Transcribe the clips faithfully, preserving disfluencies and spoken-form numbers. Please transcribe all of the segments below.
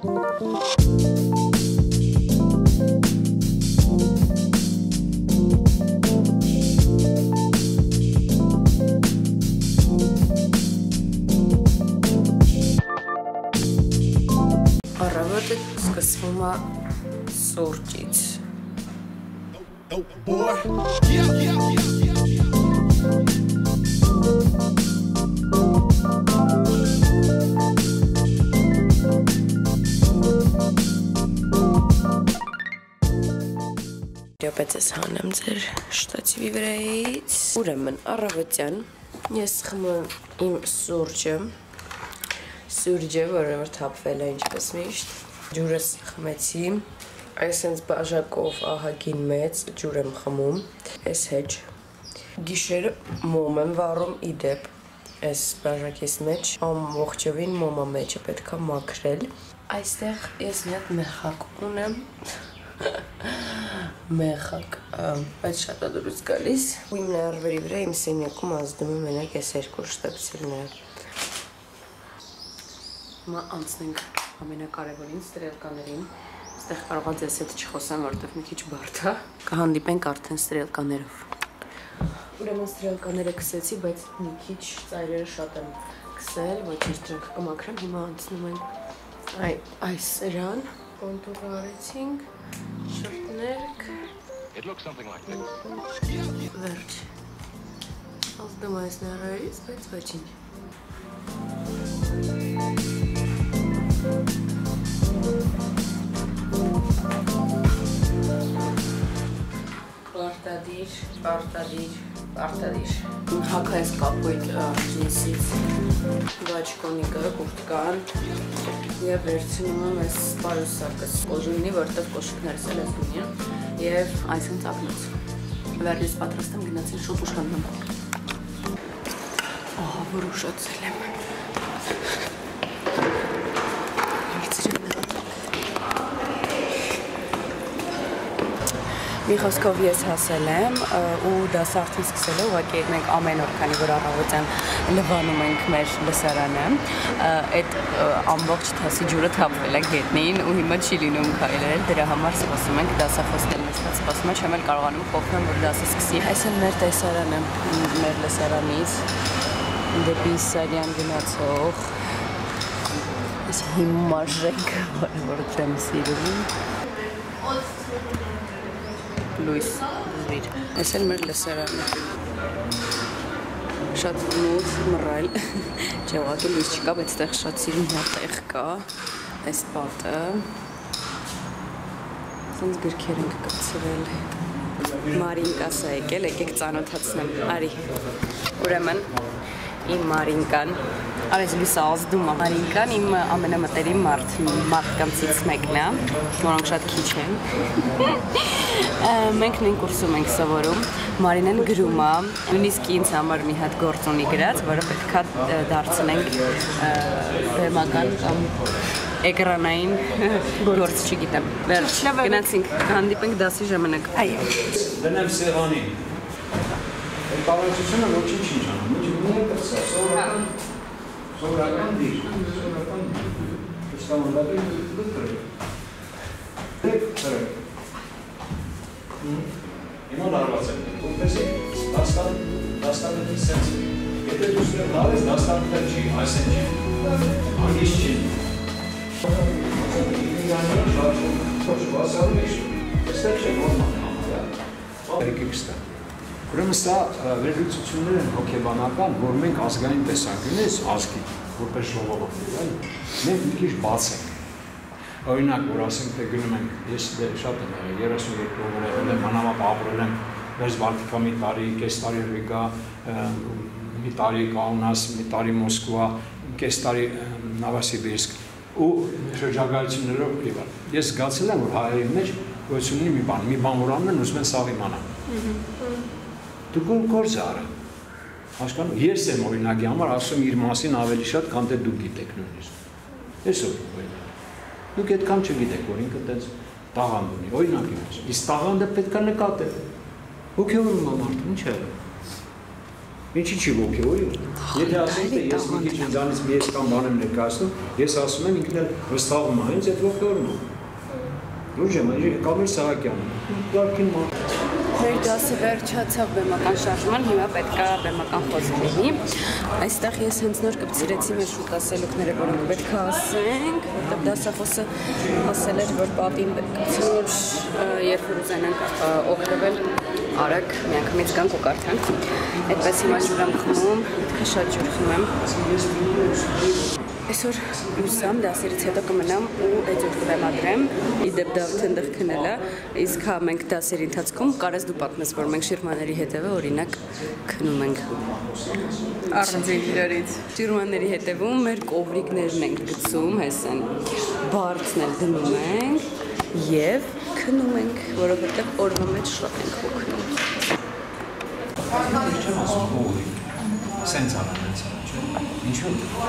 Առավոտը սկսվում է սուրճից։ Դեպից ես հանեմ ձեր շտացիվի վրայից։ Ուրեմն առավոտյան ես խմում իմ սուրճը։ Սուրճը, որը որ թափվել է ինչպես միշտ, ջուրս խմեցի, այսենց բաժակով ահագին մեծ ջուր եմ խմում, այս հեչ, գիշերը մոմ եմ վառում իդեպ, այս բաժակիս մեջ, ամողջովին մոմա մեջը պետք է մաքրել, այստեղ ես մի հատ մեխակ ունեմ, մեխակ, բայց շատ է դուրս գալիս, ու իմ ներվերի վրա իմ սենյակում ազդում եմ մենակ այս երկու շտապսելները։ Հիմա անցնենք ամենակարևորին ստրելկաներին, այստեղ կարող է ձեզ հետ չխոսեմ, որտև մի քիչ բարդ է, կհանդիպենք արդեն ստրելկաներով։ Ուրեմն ստրելկաները քսեցի, բայց մի քիչ ծայրերը շատ եմ քսել, ոչ ես դրանք կմաքրեմ, հիմա անցնում ենք այս սրան, կոնտուրը արեցինք, շրտներք, վերջ, ազդում այս ներերից, բայց ոչինչ։ Պարտադիր, պարտադիր, պարտադիր։ Հակա ես կապույտ ջինսից բաչկոնիկը, կուրտկան և վերցնում եմ այս պարուսակս կոժունի, որտև կոշիկներս էլ ես ունին և այսին ծակնոց։ Վերնից պատրաստ եմ գնացին շուտ ուշանում։ Ահա, որ ուշացել եմ։ Մի խոսքով ես հասել եմ ու դասը արդեն սկսել է, ուղղակի մենք ամեն օր, քանի որ առավոտյան լվանում ենք մեր լսարանը, այդ ամբողջ թասի ջուրը թափվել է գետնին ու հիմա չի լինում քայլել, դրա համար սպասում ենք դասախոսն էլ մեզ հետ սպասում է, չեմ էլ կարողանում փոխեմ, որ դասը սկսի։ Այս է մեր տեսարանը, մեր լսարանից դեպի Սարյան գնացող այս հիմար ժենքը, որը դեմ սիրում լույս զվիր, այս էլ մեր լսարանը, շատ մութ, մռայլ, չէ ուղղակի լույս չկա, բայց այդտեղ շատ սիրուն տեղ կա, այս պատը, ասենց գրքեր ենք կպցրել, Մարինկասը եկել, եկեք ծանոթացնեմ, արի, ուրեմն իմ Մարինկան, արես լույսը ազդում է, Մարինկան իմ ամենամտերիմ մարդկանցից մեկն է, որոնք շատ քիչ են, մենք նույն կուրսում ենք սովորում, Մարինեն գրում է, նույնիսկ ինձ համար մի հատ գործ ունի գրած, որը պետք է դարձնենք բեմական կամ էկրանային գործ չգիտեմ, վերջ, գնացինք, հանդիպենք դասի ժամանակ, այո։ Դնեմ սեղանին, այդ կարողությունը ոչինչ ինչ անում, ինչ ունի կրսա, սովորական, սովորական դիր, սովորական դիր, կստամանդակի դրը, դրեք, դրեք, հիմա լարված եմ, որպես է, դաստանետի սենց, եթե դուստրեմ լավ ես, դաստանետը չի, այս են չի, անգիս չի, Ուրեմն սա վերլուծություններ են հոգեբանական, որ մենք ազգային տեսանկյունից ազգի, որպես ժողովուրդ, մենք մի քիչ բաց ենք։ Օրինակ, որ ասենք թե գնում ենք, ես շատ եմ երեսունյոթ օրեր եմ, անամապ ապրել եմ, մեզ Բալտիկա մի տարի, կես տարի Ռիգա, մի տարի Կաունաս, մի տարի Մոսկվա, կես տարի Նովոսիբիրսկ ու շրջագայություններով իվար։ Ես զգացել եմ, որ հայերի մեջ գոյություն ունի մի բան, մի բան որ անում են, ուզում են սաղ իմանալ։ Դու գործ արա։ Հասկանում, ես եմ օրինակի համար ասում իր մասին ավելի շատ, քան թե դուք գիտեք նույնիսկ։ Այսօր օրինակ։ Դուք այդքան չգիտեք, որ ինքը տենց տաղանդ ունի, օրինակի մեջ։ Իսկ տաղանդը պետք է նկատել։ Հոգևորում է մարդը, ինչ է։ Ինչի՞ չի ոգևորի։ Եթե ասենք թե ես մի քիչ ինձանից մի ես կամ բան եմ ներկայացնում, ես ասում եմ ինքն էլ վստահում է, հենց այդ ոգևորում է։ Լուրջ եմ, Կամիլ Սահակյան, Լարքին մա։ Մեր դասը վերջացավ բեմական շարժման, հիմա պետք է բեմական խոսք լինի։ Այստեղ ես հենց նոր կպցրեցի մեր շուտ ասելուկները, որոնք պետք է ասենք, որտեղ դասախոսը ասել էր, որ պատին պետք է ցույց, երբ որ ուզենանք օգտվել, արագ միանգամից գանք ու կարդանք։ Այդպես հիմա ջուր եմ խմում, պետք է շատ ջուր խմեմ։ Այսօր լուսամ դասերից հետո կմնամ ու էջուր կվեմադրեմ, իդեպ Դավթը ընդեղ քնել է, իսկ հա մենք դասերի ընթացքում կարես դու պատմես, որ մենք շիրմաների հետևը օրինակ քնում ենք։ Առանձին իրարից։ Շիրմաների հետևում մեր կովրիկներն ենք գցում, հեսեն, բարձն էլ դնում ենք և քնում ենք, որովհետև օրվա մեջ շատ ենք հոգնում։ Չեմ ասում կովրիկ, սենց անանեց։ Ինչու՞։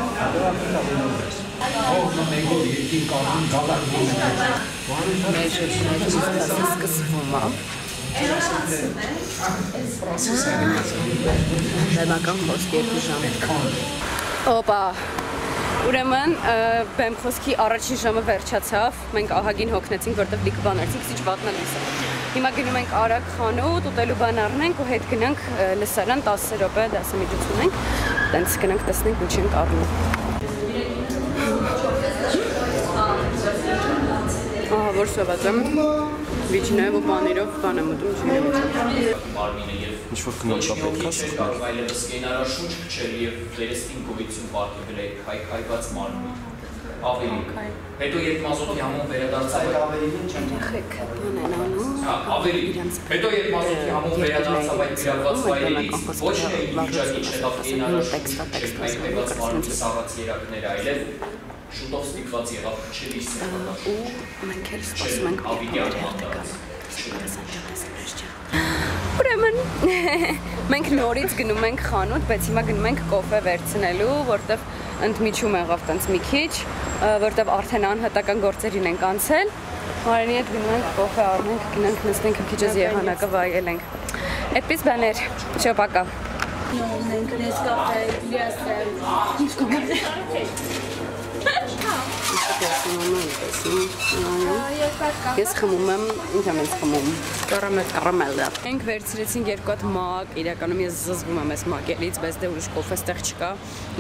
Ո՞վ մեկ օր երկին կառուն գալարվում է։ Մեր դասը սկսվում է։ Բեմական խոսք երկու ժամ։ Օպա։ Ուրեմն բեմ խոսքի առաջին ժամը վերջացավ, մենք ահագին հոգնեցինք, որտեղ լիքը բան արեցինք, քիչ վատնա լույսը։ Հիմա գնում ենք արագ խանութ, ուտելու բան առնենք ու հետ գնանք լսարան տասը րոպե դասամիջություն ենք, տենց գնանք տեսնենք ինչ ենք առնում։ Ահա որ սոված եմ, վիճնև ու բաներով բան եմ ուտում, չի Ինչ-որ քննարկա պետք է սխալ։ Այլևս կենարաշունչ քչել և վերստին գոյություն պարտի վրա հայկայված մարմնի։ Ավելի։ Հետո երբ մազոթի համոն վերադարձավ Ավելի։ Հետո երբ մազոթի համոն վերադարձավ այդ վիրավորված վայրերից, ոչ թե վիճակի չեղավ կենարաշունչ հայկայված մարմնի սառած երակները, այլև շուտով ստիպված եղավ քչել իր սեփական։ Ու մենք էլ սպասում ենք բիբլիոթեկան։ Ուրեմն մենք նորից գնում ենք խանութ, բայց հիմա գնում ենք կոֆե վերցնելու, որտեղ ընդմիջում եղավ տենց մի քիչ, որտեղ արդեն անհատական գործերին ենք անցել։ Մարենի հետ գնում ենք կոֆե առնենք, գնանք նստենք քիչ էս եղանակը վայելենք։ Այդպես բաներ, շոպակա։ Մենք Նեսկաֆե, Լիասել, ինչ կոմենտ։ Ես խմում եմ, ինչ եմ ես խմում, կարամել է։ Ենք վերցրեցինք երկու հատ մակ, իրականում ես զզվում եմ ես մակելից, բայց դե ուրիշ կոֆե ստեղ չկա։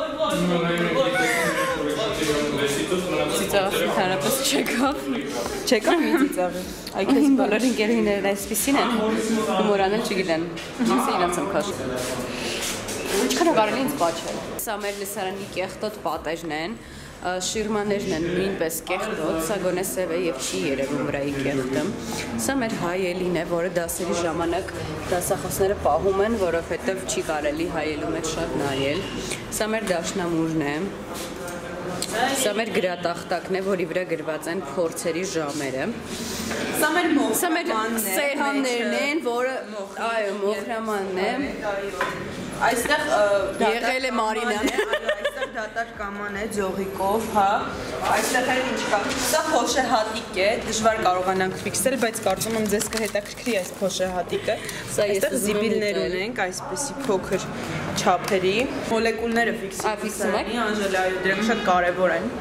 Ծիծաղը հարապես չեկավ։ Չեկավ մի ծիծաղը։ Այքես բոլոր ընկերուհիներն այսպիսին են, հումորանել չգիտեն, ես իրանց եմ քաշում։ Ինչքան է կարելի ինձ պաչել։ Սա մեր լսարանի կեղտոտ պատեժն են, շիրմաներն են նույնպես կեղտոտ, սա գոնե սև է և չի երևում վրայի կեղտը։ Սա մեր հայելին է, որը դասերի ժամանակ դասախոսները պահում են, որովհետև չի կարելի հայելու մեջ շատ նայել։ Սա մեր դաշնամուրն է։ Սա մեր գրատախտակն է, որի վրա գրված են փորձերի ժամերը։ Սա մեր Սա մեր սեհաններն են, որը այո, մոխրամանն է։ Այստեղ եղել է Մարինան։ Այստեղ դատար կաման է ձողիկով, հա։ Այստեղ էլ ինչ կա։ Սա փոշե հատիկ է, դժվար կարողանանք ֆիքսել, բայց կարծում եմ ձեզ կհետաքրքրի այս փոշե հատիկը։ Այստեղ զիբիլներ ունենք, այսպեսի փոքր չափերի, մոլեկուլները ֆիքսել են, Անժելա, այո, դրանք շատ կարևոր են։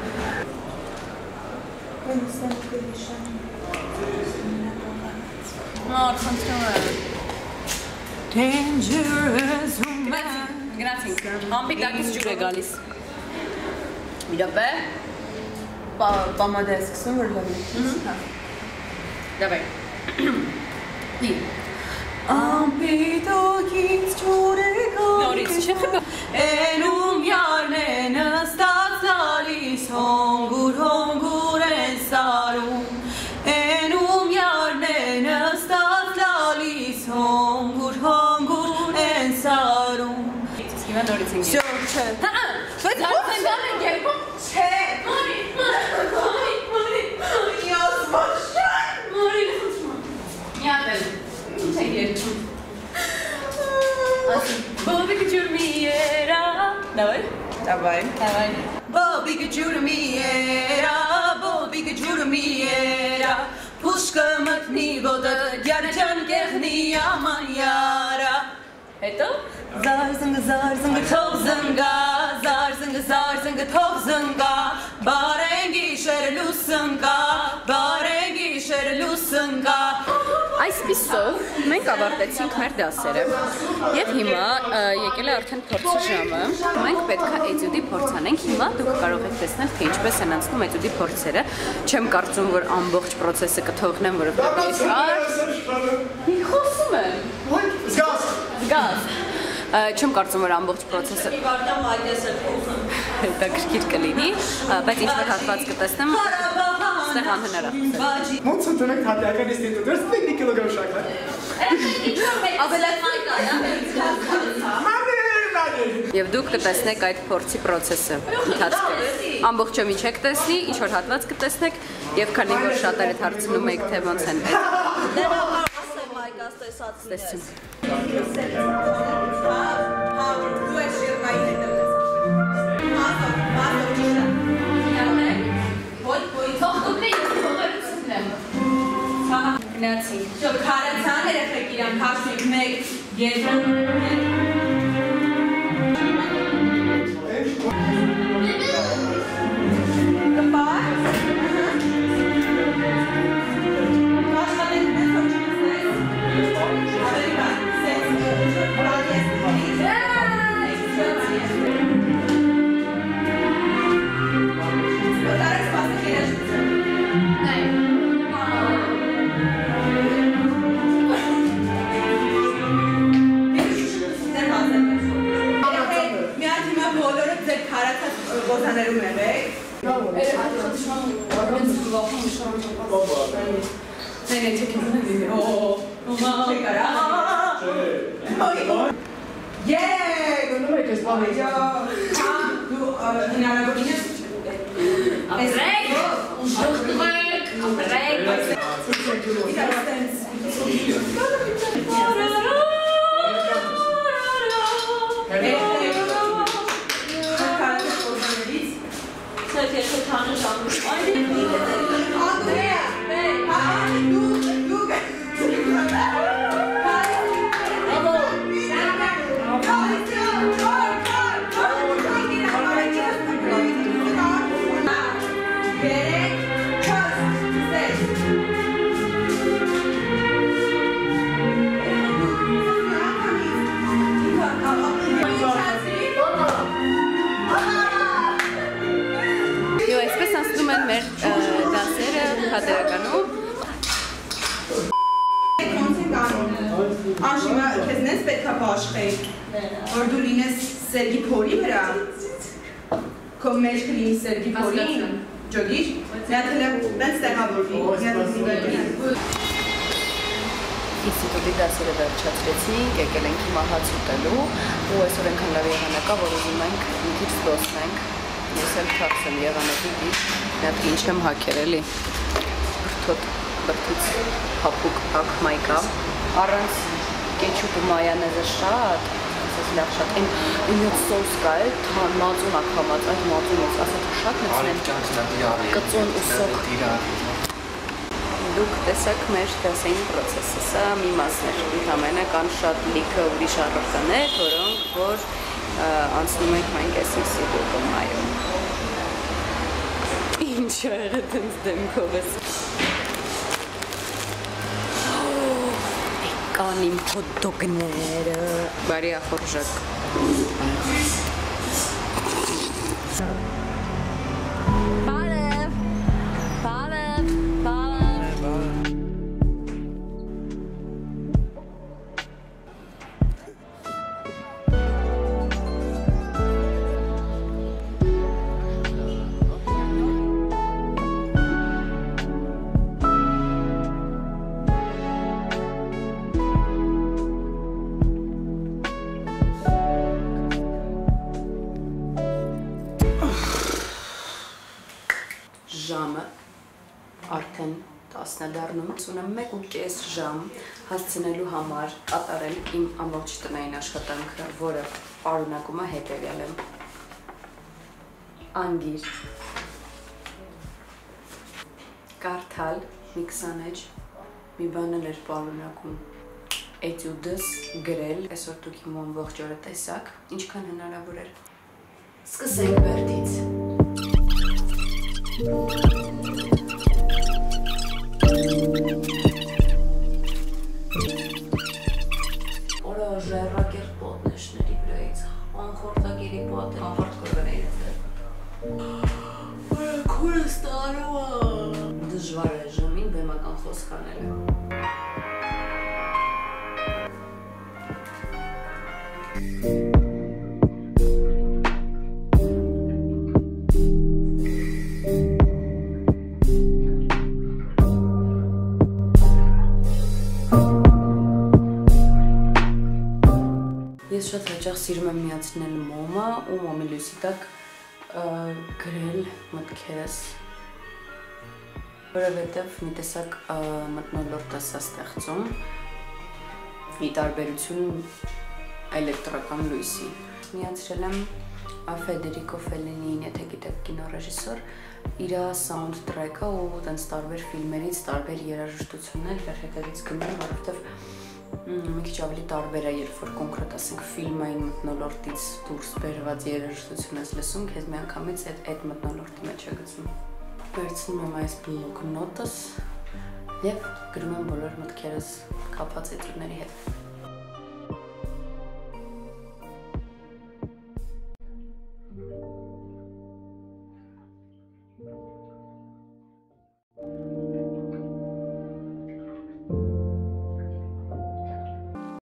Dangerous woman. Գնացինք, համբիկ դակից ջուր է գալիս։ Իրապ է, պամադա է սկսում, որ լավ է։ Դավայ։ Ամպիտ ոգից ջուր է Նորից գալիս, չէ։ էնում յարն է նստած լալիս, հոնգուր հոնգուր են սարում, էնում յարն է նստած լալիս, հոնգուր հոնգուր են սարում։ Հիմա նորից ենք։ Всё, չէ։ Հա, բայց արդեն գալ ենք երկում։ Չէ։ Մարի, մարի, մարի, մարի, Յասմաշան։ մարի, մի հատ էլ, ինչ ենք երկում։ Բոբիկ ջուր մի երա։ Դավայ։ Давай. Դավայ։ Bobby ջուրը մի երա, Bobby ջուրը մի երա, Փուշկը մտնի ոտը, Յարջան կեղնի աման յարա։ Հետո Zar zıngı zar zıngı çok zınga, zar zıngı zar zıngı çok zınga, barengi şerlu zınga, barengi şerlu zınga. Այսպիսով մենք ավարտեցինք մեր դասերը եւ հիմա եկել է արդեն փորձի ժամը։ Մենք պետք է էտյուդի փորձ անենք։ Հիմա դուք կարող եք տեսնել, թե ինչպես են անցնում էտյուդի փորձերը։ Չեմ կարծում, որ ամբողջ process-ը կթողնեմ, որովհետեւ ես մի խոսում եմ։ Զգաս։ Զգաս։ Չեմ կարծում, որ ամբողջ process-ը հետաքրքիր կլինի, բայց ինչ-որ հատված կտեսնեմ, ստեղ անհնար է։ Ոնց ունենք հատական ինստիտուտներ, մի կիլոգրամ շաքար։ Եվ դուք կտեսնեք այդ փորձի process-ը ընթացքում։ Ամբողջը մի չեք տեսնի, ինչ-որ հատված կտեսնեք, եւ քանի որ շատերդ հարցնում եք, թե ոնց են։ Տեսին։ Գնացինք։ Շո քարացան երեխեք իրան քաշնիկ մեկ երկու Ղոզաներում եղեք։ Եկ! Դու հնարավորին ես Ապրեք! Ապրեք! Ապրեք! մեր դասերը հատերականում Անշիմա քեզնես պետք է բաշխեի, որ դու լինես Սերգի փորի վրա, քո մեջ կլինի Սերգի փորի, ջոգիր, միաթելը բենց տեղավորվի, ինստիտուտի դասերը վերջացրեցինք, եկել ենք հիմա հաց ուտելու ու այսօր ենքան լավ եղանակա, որ ուզում ենք մի քիչ զբոսնենք, ես էլ թաքս եմ եղանակի դիչ, մի հատ ինչ եմ հակեր էլի, բրթոտ, բրթից հապուկ հակ մայկա, առանց կեչուպ ու մայոնեզը շատ, ասես լավ շատ, այն ինյոտ սոս կա է, մածուն ակ համած, այդ մածունից, ասա թե շատ նեցնեն, կծուն ու սոկ, դուք տեսակ մեր դասային պրոցեսը, սա մի մասն էր, ընդամենը կան շատ լիքը ուրիշ առարկաներ, որոնք, որ անցնում ենք մենք այս ինստիտուտում այում։ Ինչ է եղել տենց դեմքով ես։ Կան իմ հոթդոգները։ Բարի ախորժակ։ Ժամը արդեն տասն է դառնում, ունեմ մեկ ու կես ժամ հասցնելու համար կատարել իմ ամբողջ տնային աշխատանքը, որը պարունակում է հետևյալը. անգիր, կարդալ մի քսանել, մի բան էլ էր պարունակում, էտյուդս գրել, այսօր դուք իմ ողջ օրը տեսաք, ինչքան հնարավոր էր։ Սկսենք բերդից։ Օրա ժայռակեր պատնեշների վրայից, անխորդագերի պատ է, անխորդ կորվեն Օրա քուրս տարվա։ Դժվար է ժամին բեմական խոսք անելը։ Ես շատ հաճախ սիրում եմ միացնել մոմը ու մոմի լույսի տակ գրել մտքերս, որովհետև մի տեսակ մթնոլորտ է սա ստեղծում, ի տարբերություն էլեկտրական լույսի։ Միացրել եմ Ֆեդերիկո Ֆելինիին, եթե գիտեք կինոռեժիսոր, իր sound track-ը ու տենց տարբեր ֆիլմերից տարբեր երաժշտություններ իր հետևից գնում, որովհետև մի քիչ ավելի տարբեր է, երբ որ կոնկրետ ասենք ֆիլմային մթնոլորտից դուրս բերված երաժշտություն ես լսում, քեզ միանգամից այդ մթնոլորտի մեջ է գցում։ Վերցնում եմ այս բլոկնոտս և գրում եմ բոլոր մտքերս կապված էտյուդների հետ։